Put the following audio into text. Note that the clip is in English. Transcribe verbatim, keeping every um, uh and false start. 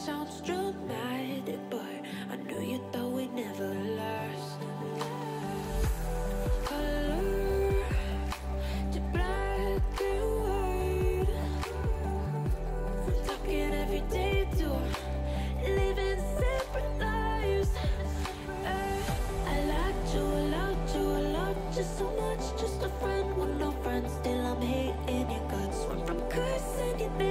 sounds dramatic, but I knew you thought we'd never last. Color to black and white, from talking every day to living separate lives. Eh, I liked you, I loved you, I loved you so much. Just a friend with no friends, still I'm hating your guts. Went from cursing your name